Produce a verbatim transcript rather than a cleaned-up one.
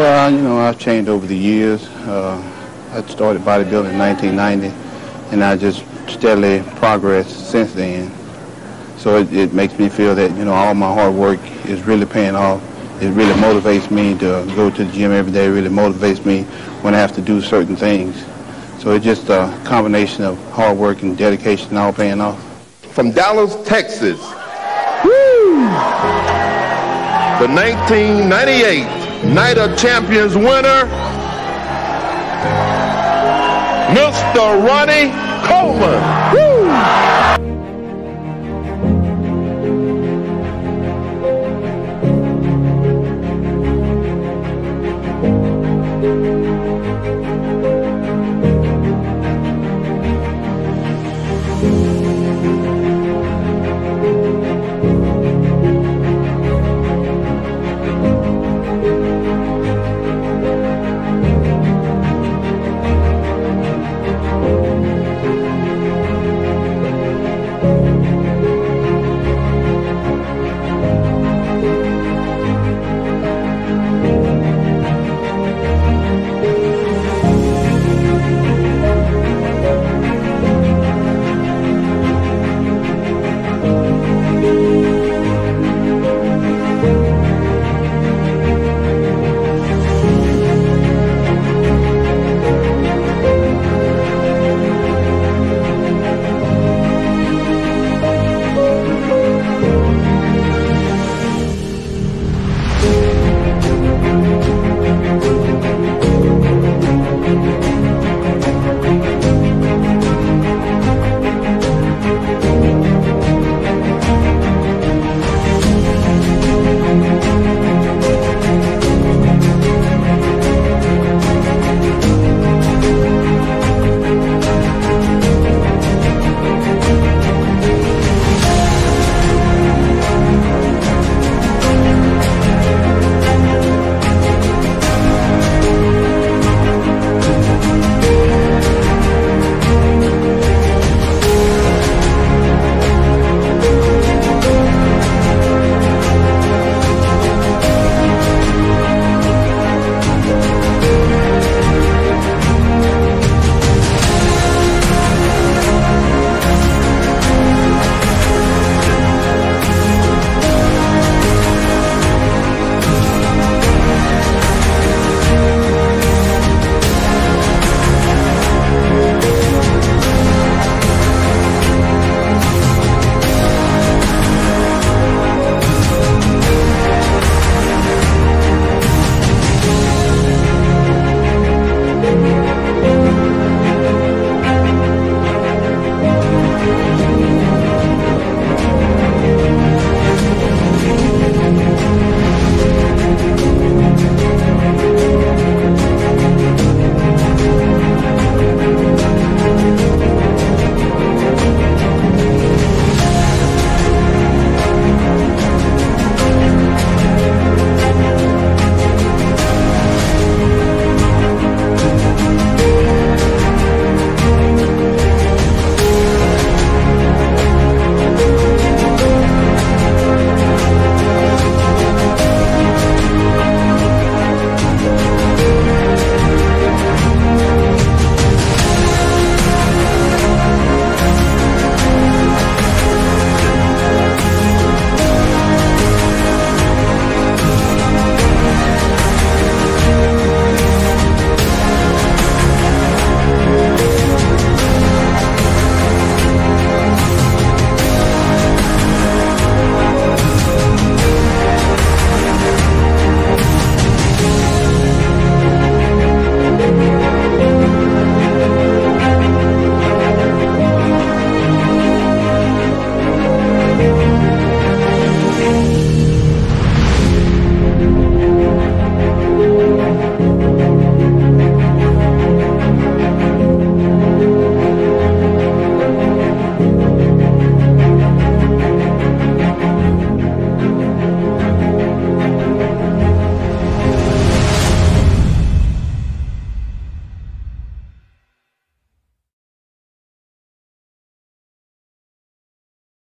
Well, you know, I've changed over the years. Uh, I started bodybuilding in nineteen ninety, and I just steadily progressed since then. So it, it makes me feel that, you know, all my hard work is really paying off. It really motivates me to go to the gym every day. It really motivates me when I have to do certain things. So it's just a combination of hard work and dedication all paying off. From Dallas, Texas, woo! The nineteen ninety-eight Night of Champions winner, Mister Ronnie Coleman. Woo!